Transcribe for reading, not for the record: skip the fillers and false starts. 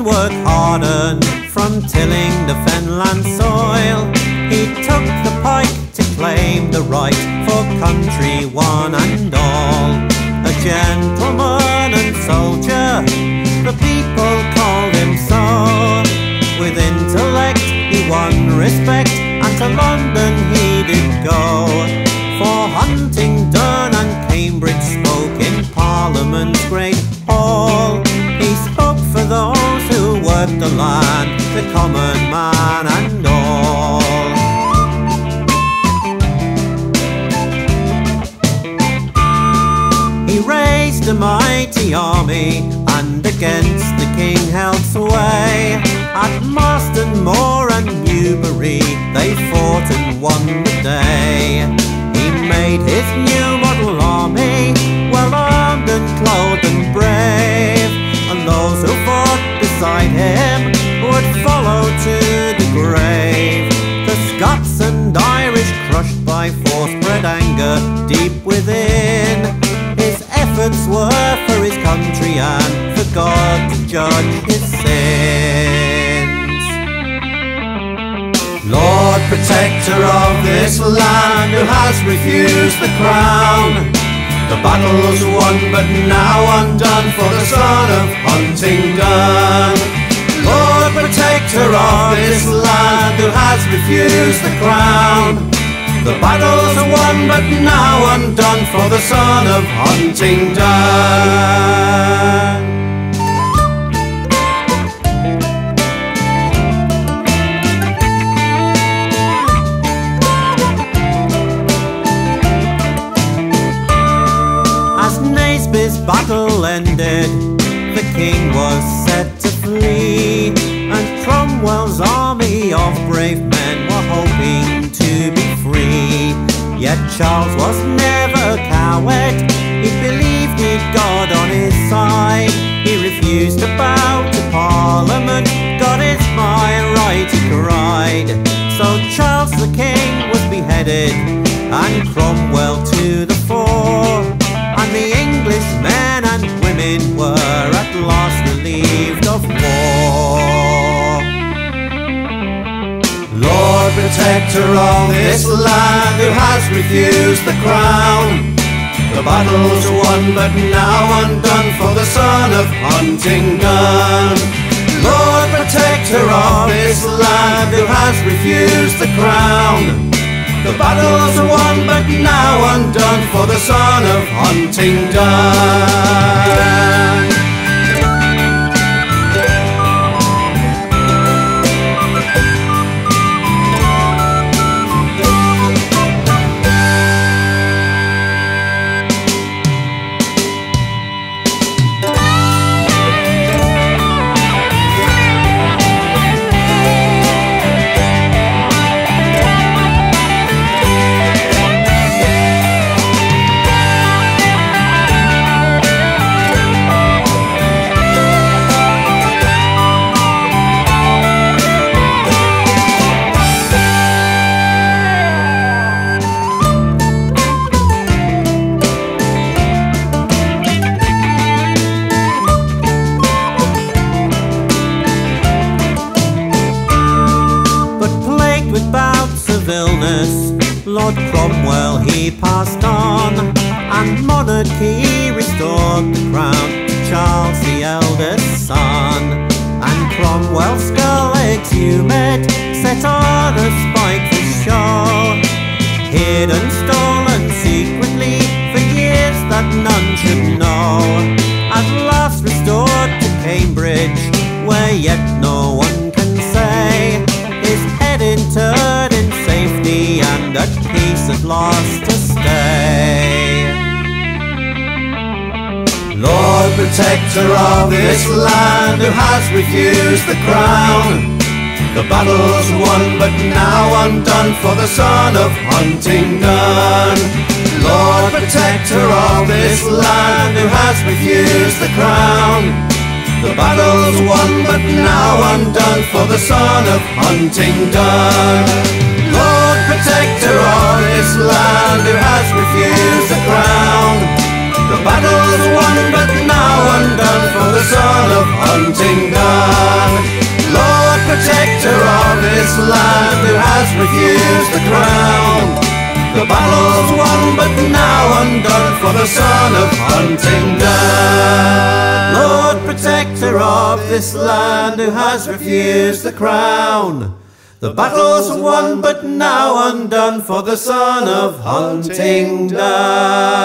work hardened from tilling the fenland soil. He took the pike to claim the right for country one and all. A gentleman and soldier, the people called him so. With intellect he won respect, and to London he did go. For Huntingdon and Cambridge spoke in Parliament's great hall. He spoke for those who worked the land, the common man and all. He raised a mighty army, and against the king held sway. At Marston Moor and Newbury they fought and won the day. He made his new model army, well armed and clothed and brave, and those who fought beside him would follow to the grave. The Scots and Irish, crushed by force, bred anger deep within. His efforts were for his country and for God to judge his sins. Lord, protector of this land, who has refused the crown. The battle's won but now undone for the son of Huntingdon. Lord, protector of this land, who has refused the crown. The battle's won but now undone for the son of Huntingdon. His battle ended, the king was set to flee, and Cromwell's army of brave men were hoping to be free. Yet Charles was never a coward, he believed he'd God on his side. He refused to bow to Parliament, God is my right, he cried. So Charles the king was beheaded, and Cromwell to the fore. And the English men and women were at last relieved of war. Lord, protector of this land, who has refused the crown. The battle's won but now undone for the son of Huntingdon. Lord, protector of this land, who has refused the crown. The battle's won but now undone for the son of Huntingdon. With bouts of illness, Lord Cromwell he passed on, and monarchy restored the crown to Charles the eldest son. And Cromwell's skull exhumed, set on a spike for show, hid and stolen secretly for years that none should know. At last restored to Cambridge, where yet no one can say, his head interred in safety and at peace at last to stay. Lord, protector of this land, who has refused the crown. The battle's won but now undone for the son of Huntingdon. Lord, protector of this land, who has refused the crown. The battle's won but now undone for the son of Huntingdon. Lord, protector of this land, who has refused the crown. The battle's won but now undone for the son of Huntingdon. this land who has refused the crown. The battle's won but now undone for the son of Huntingdon. Lord protector of this land who has refused the crown. The battle's won but now undone for the son of Huntingdon.